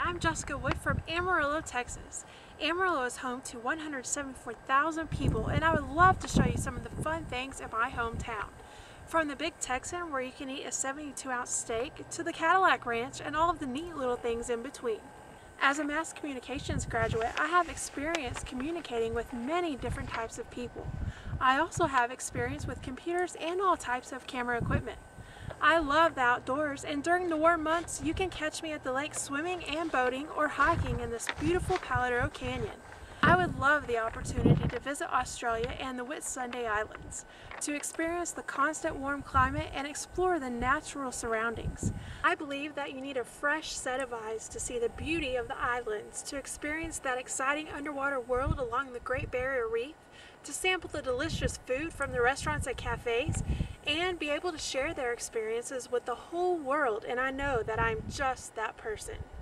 I'm Jessica Wood from Amarillo, Texas. Amarillo is home to 174,000 people, and I would love to show you some of the fun things in my hometown. From the Big Texan, where you can eat a 72-ounce steak, to the Cadillac Ranch and all of the neat little things in between. As a mass communications graduate, I have experience communicating with many different types of people. I also have experience with computers and all types of camera equipment. I love the outdoors, and during the warm months you can catch me at the lake swimming and boating or hiking in this beautiful Palladero Canyon. I would love the opportunity to visit Australia and the Whitsunday Islands, to experience the constant warm climate and explore the natural surroundings. I believe that you need a fresh set of eyes to see the beauty of the islands, to experience that exciting underwater world along the Great Barrier Reef, to sample the delicious food from the restaurants and cafes, and be able to share their experiences with the whole world, and I know that I'm just that person.